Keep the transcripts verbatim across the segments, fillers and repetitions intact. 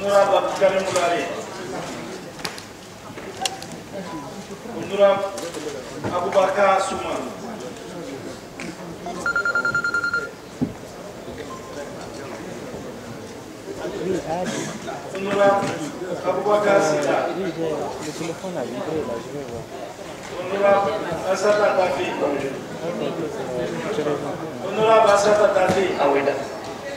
Honorable Abdoukarim Moulare. Honorable Aboubakar Souma. Honorable Aboubakar Sida. Le téléphone a vibré là, je vais voir. Honorable Assata Tafi. Honorable Assata Tafi. Ah oui, d'accord.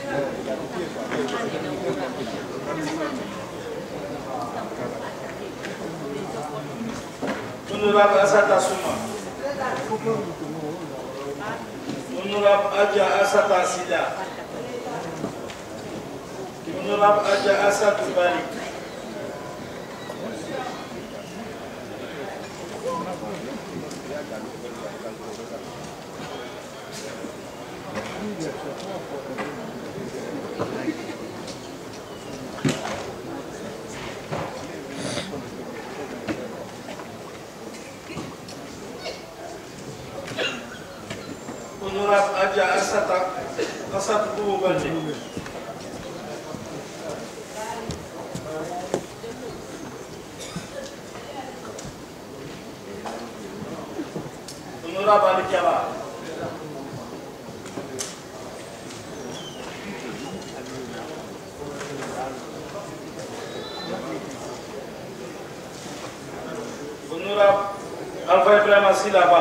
Honorable Assata Souma. Honorable Adja Assata Sida. Honorable Adja Assata Bari. Honorable Adja Assata Assata Boubou Baldé. Honorable Ali Kiaba. Honorable Alpha Ibrahima Silaba.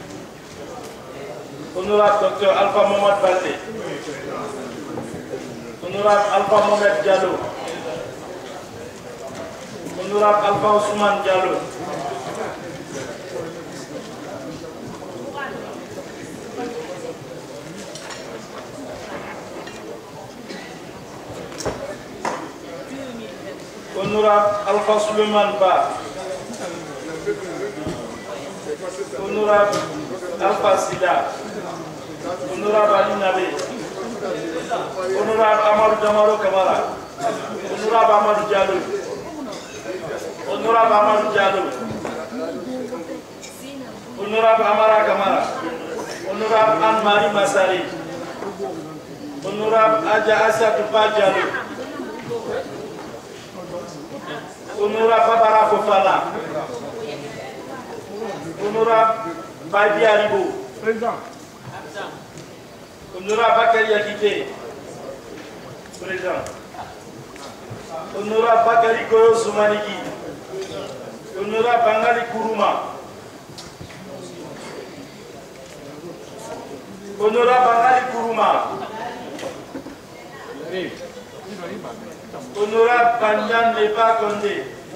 Honorable Docteur Alpha Mohamed Baldé. Honorable Alpha Mohamed Diallo. Honorable Alpha Ousmane Diallo. Honorable Alpha Suleiman Ba. Honorable Alpha Sida. Honorable Ali Nabe. Honorable Amadou Damaro Kamara. Honorable Amadou Diallo. Honorable Amadou Diallo. Honorable Amara Kamara. Honorable Anne-Marie Massari. Honorable Adja Assatou Diallo. Honorable Babara Fofana. Honorable Badi Aribo. Président. Honorable Bakary Yakité. Président. Honorable Bakary Goyo Soumaniki. Honorable Bangali Kourouma. Honorable Bangali Kourouma. Honorable Banyan Leba Kondé.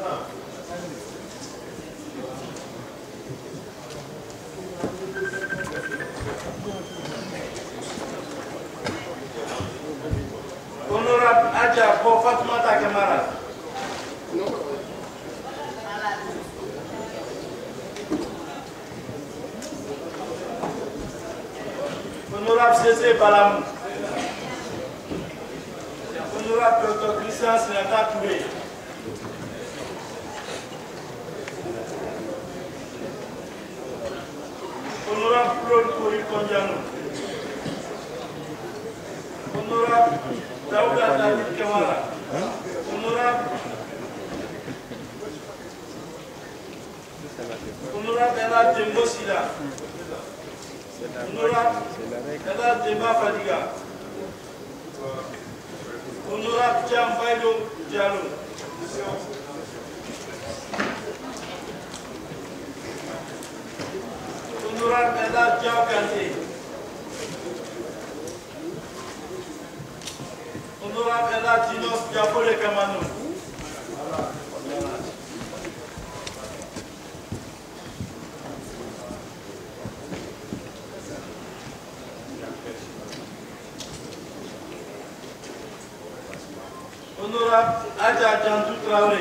Honorable Adja Fatmata Kamara. Honorable Cécé Balamou. Honorable Docteur Christian Sinata Touré. Honorable Claude Kouri Kondiano. Honorable Daouda David Kamara. Honorable Honorable Ella Dembo Sida. Honorable Ella Demba Fadiga. Honorable Jean Baïdo Diallo. Honorable Ella Diao Kanté. Honorable Ella Dinos Diapole Kamano. Honorable Adja Djantou Traoré.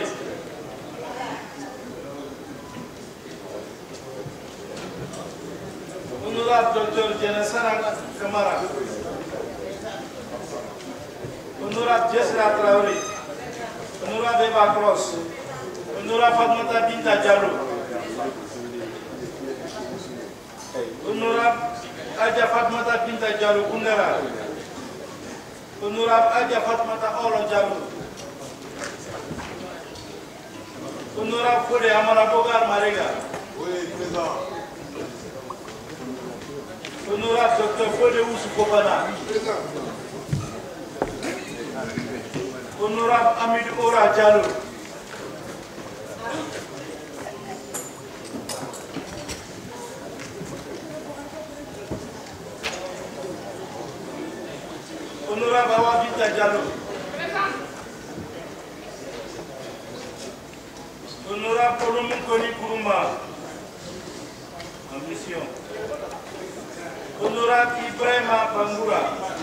Honorable Docteur Djenesana Kamara. Honorable Jessra Traoré. Honorable Eva Cross. Honorable Fatmata Binta Diallo. Honorable Adja Fatmata Binta Diallo Koundara. Honorable Adja Fatmata Olo Diallo. Honorable Fode Amanabogar Marega. Oui, présent. Honorable Docteur Fode Oussou Kopana. Présent. Honorable Amid Ora Diallo. Honorable Awabita Diallo. Honorable Olomounkoni Kourouma. En mission. Honorable Ibrahima Bangoura.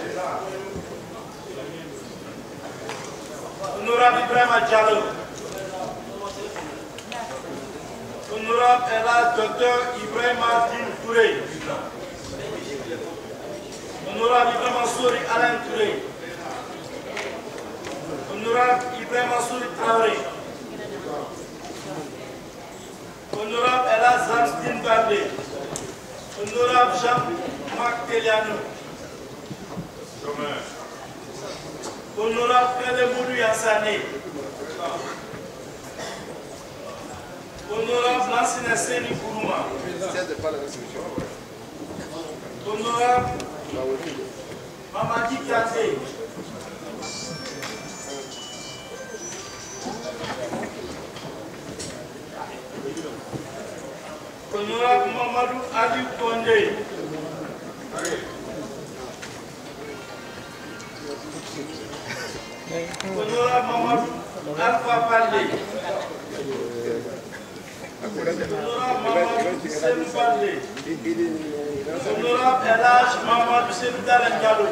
Honorable Ibrahima Diallo. Honorable Elas Docteur Ibrahima Din Touré. Honorable Ibrahima Souri Alain Touré. Honorable Ibrahima Souri Traoré. Honorable Elas Zamstin Bardé. Honorable Jean-Marc Teliano. Honorable Kade Moudou Yassane. Honorable Lansina Seni Kourouma. Honorable Mamadi Kate. Honorable Mamadou Adi Kondé. Honorable Mamadou Alpha Baldé. Honorable Mamadou Seydou Baldé. Honorable Elhadj Mamadou Seydou Dalen Diallo.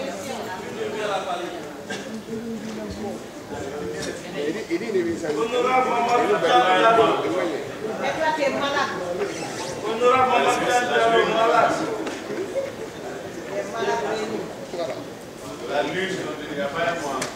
Honorable Mamadou Diallo. Honorable Mamadou Diallo malade. La lune, il n'y a pas un mois.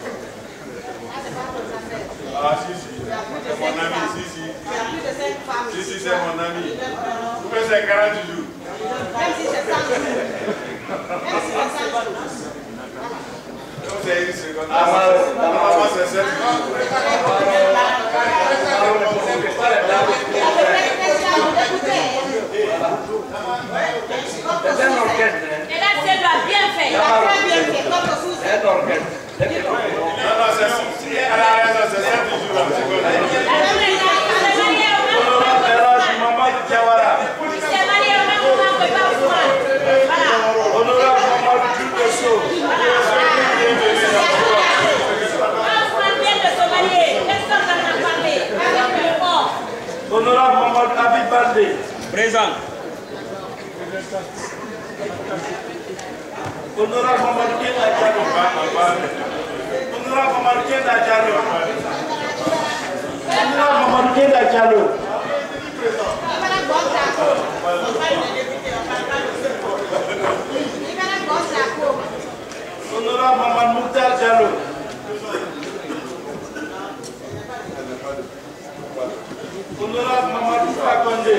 Ah, si, si. C'est mon ami, si, si. Si, si, c'est mon ami. Vous faites c'est quarante jours. Même si c'est cent jours. Même si c'est cent jours. C'est une seconde. Normalement, c'est sept jours. Et là, c'est bien fait. Il a très bien fait. Comme sous. Non, non, c'est sous. Elle a raison, c'est sept jours. Honorable Elhadj Mamadou Diawara. Honorable Mamadou Diouf-Dosso. Honorable Mamadou Habib Baldé. Présent. Honorable Mamadou Kenda Diallo. Honorable Mamadou Kenda Diallo. Honorable Mamadou Kenda Diallo. Honorable Mamadou Mouktar Diallo. Honorable Mamadou Fakonde.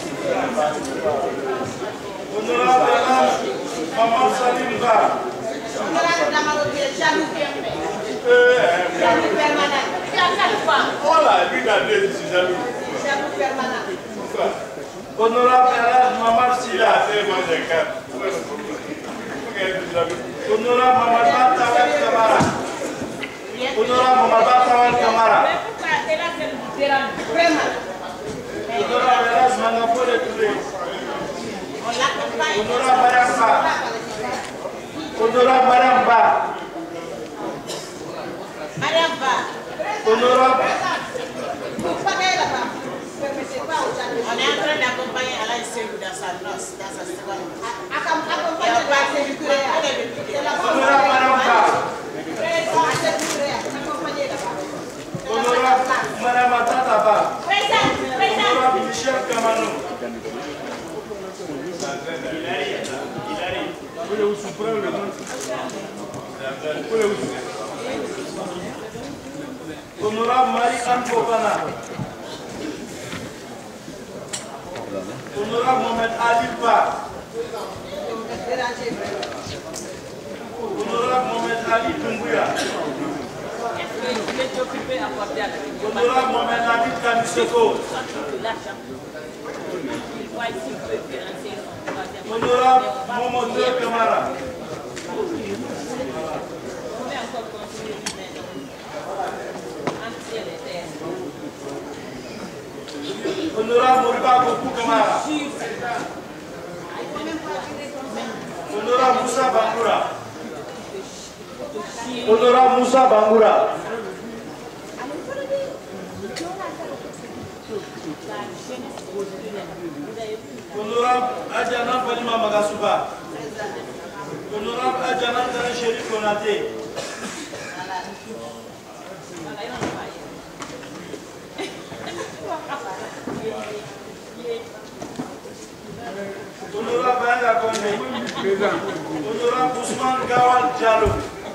Honorable Elhadj Mamadou Salim Ba. Voilà, lui, il a deux, c'est jaloux. Honorable Elhadj Mamadou Il Sida. a fait moi j'ai quatre. Honorable Mamadou Batawel Kamara. Honorable Mamadou Batawel Kamara. Honorable Elhadj Mangafole Touré. Honorable Mariam Ba. Honorable Mariam Ba. Mariam Ba. Honorable On est en train d'accompagner Alain Seydou dans sa noce, dans sa seconde. Honorable Mariam Ba. Honorable Mariam Atata Ba. Honorable Michel Kamano. Honorable Marie-Anne Bokana. Honorable Mohamed Ali Ba. Honorable Mohamed Ali Doumbouya. Honorable Mohamed Nabil Kamisoko. Honorable Momodo Kamara. Honorable Moriba Goku Kamara. Honorable Moussa Bangoura. Honorable Moussa Bangoura. Honorable Adjana Palima Magasuba. Honorable Adjana Tane Chérif Konaté. Honorable Banga Konde. Honorable Ousmane Gawal Diallo.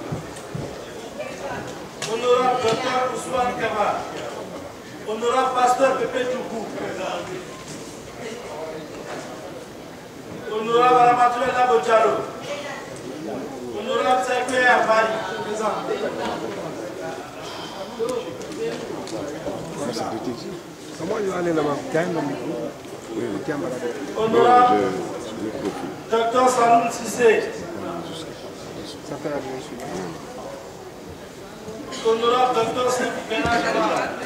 Honorable Docteur Ousmane Kaba. Honorable Pasteur Pepe Toukou. Honorable Ramatoulaye Labo Diallo. Honorable Sekwe Afari. Comment il va aller là-bas? Honorable Docteur Saloum Sissé. Honorable Docteur Sekou Benachama.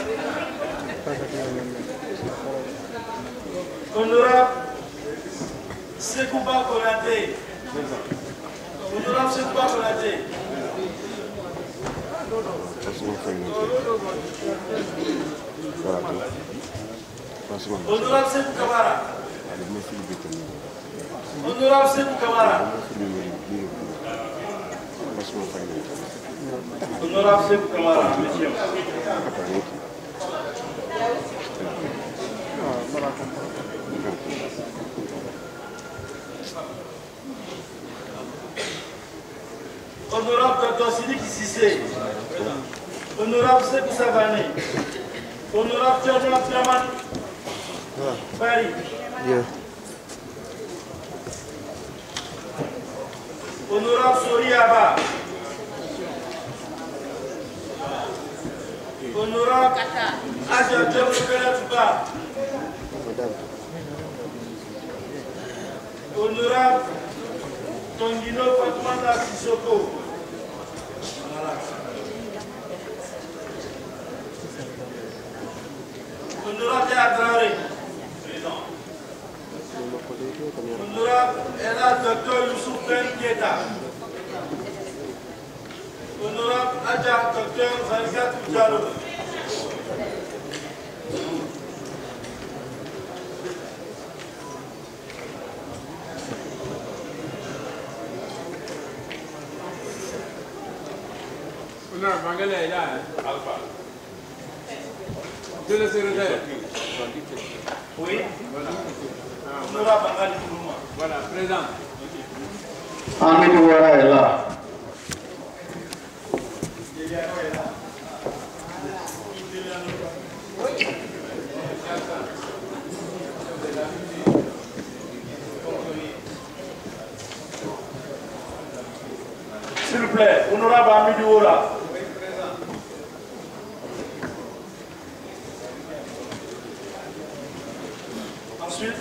Honorable Sekouba Konaté. Honorable Sekouba Konaté. Honorable Sekou Kamara. Honorable Sekou Kamara. Honorable Sekou Kamara, monsieur. Honorable Docteur Sidiki Sissé. Honorable Sekou Savane. Honorable Tchadou Abdraman Bari. Honorable Sori Abba. Honorable Adja Djabokela Touba. Honorable Tongino Fatmanda Sissoko. Honorable Adrare. Honorable Ella Docteur Youssouf Ben Kieta. Honorable Adja Docteur Zaligat Diallo. Honorable Mangala est là. Alpha. Je le secrétaire. Oui. Honorable Bangali Kourouma. Voilà, présent. Ahmed Ouara est là. S'il vous plaît, honorable Amidou Ouara. Ensuite,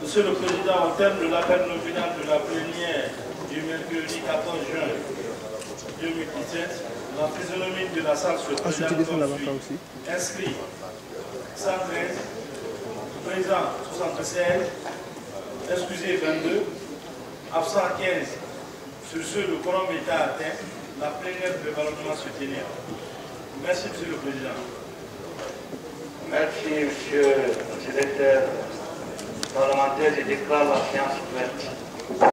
Monsieur le Président, au terme de l'appel nominal de la plénière du mercredi quatorze juin deux mille dix-sept, la physionomie de la salle se présente comme suit. Inscrit cent treize, présent soixante-seize, excusé vingt-deux, absent quinze. Sur ce, le quorum est atteint. La plénière de ballonnement se tenir. Merci, Monsieur le Président. Merci, Monsieur le Secrétaire parlementaire. Je déclare la séance ouverte.